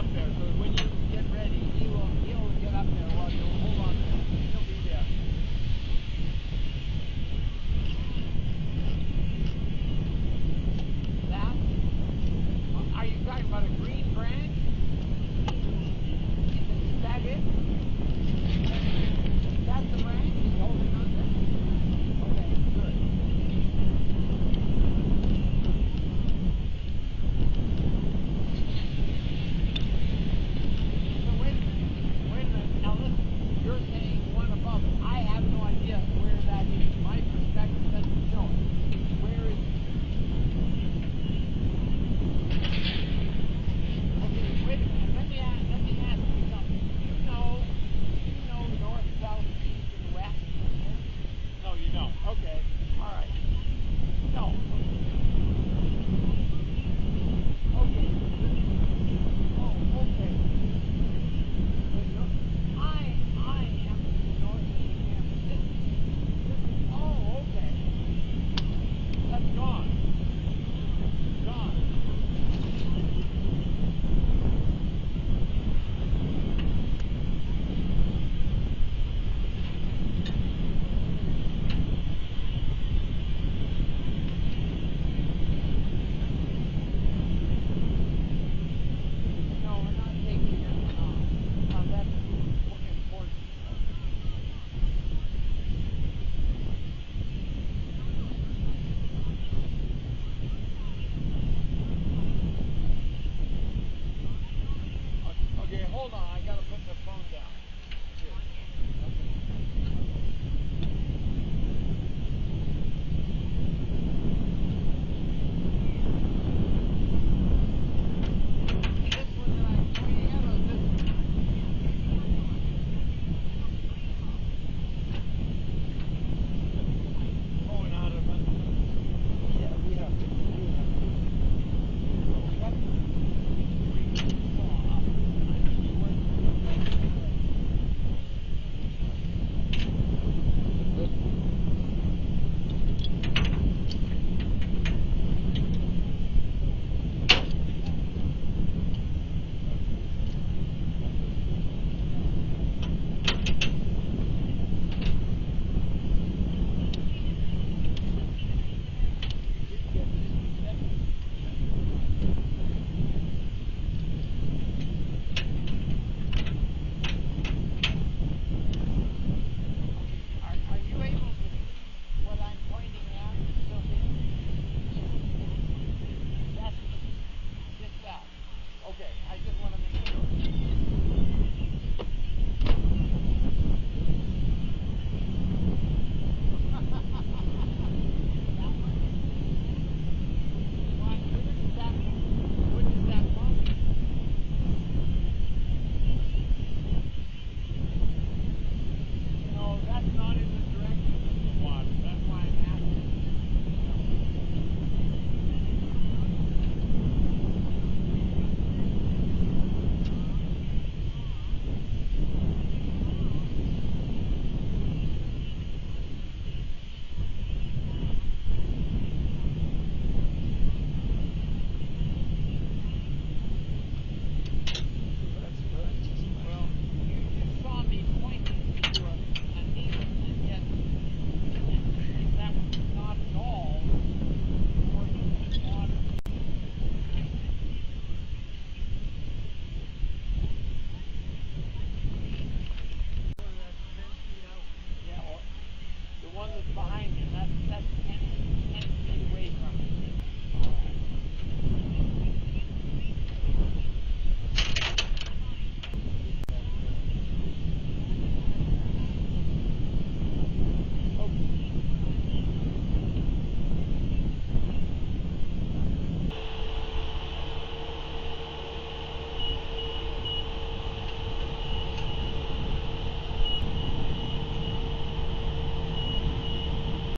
up there. So when you get ready, he'll get up there. Well, you'll hold on there. He'll be there. That? Are you talking about a green branch? Is that it? That's the branch he's holding on to? Okay, good. So wait a minute. Now listen, you're saying one above it. I have no idea where that is. My perspective doesn't show it. Where is it? Okay, wait a minute. Let me ask you something. Do you know north, south, east, and west? No, you don't. Okay. All right. No. Okay. Oh, okay. I am north of San Francisco. Oh, okay. That's gone. Gone. No, we're not taking it. That's important. Okay, hold on. I gotta put the phone down. Here. This one that I'm pointing at, or this one? Going out of it. Yeah, we have to. What? Are you able to see what I'm pointing at? Still here? That's just that. Okay, I just want to make sure. That one? Why, where does that one? No, that's not in the direction of the water. That's why I'm asking. Well, you saw me pointing to a needle, and yet that was not at all towards the water. That's 10 feet out. Yeah, well, the one that's behind you, that's 10 feet away from it. All right.